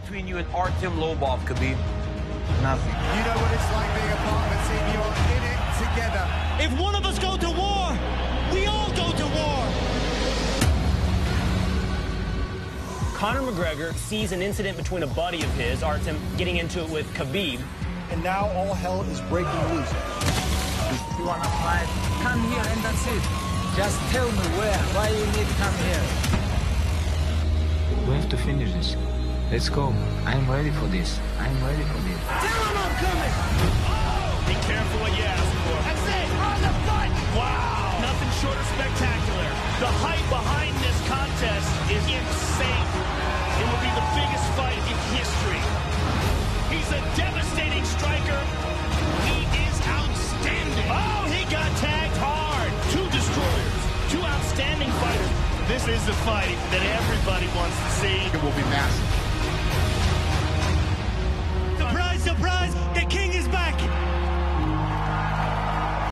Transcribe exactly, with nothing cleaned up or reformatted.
between you and Artem Lobov, Khabib? Nothing. You know what it's like being a partner team. You're in it together. If one of us go to war, we all go to war. Conor McGregor sees an incident between a buddy of his, Artem, getting into it with Khabib. And now all hell is breaking loose. If you want to fight, come here and that's it. Just tell me where, why you need to come here. We have to finish this. Let's go. I'm ready for this. I'm ready for this. Tell him I'm coming! Oh! Be careful what you ask for. That's it! On the foot! Wow! Nothing short of spectacular. The hype behind this contest is insane. It will be the biggest fight in history. He's a devastating striker. He is outstanding. Oh, he got tagged hard. Two destroyers. Two outstanding fighters. This is the fight that everybody wants to see. It will be massive.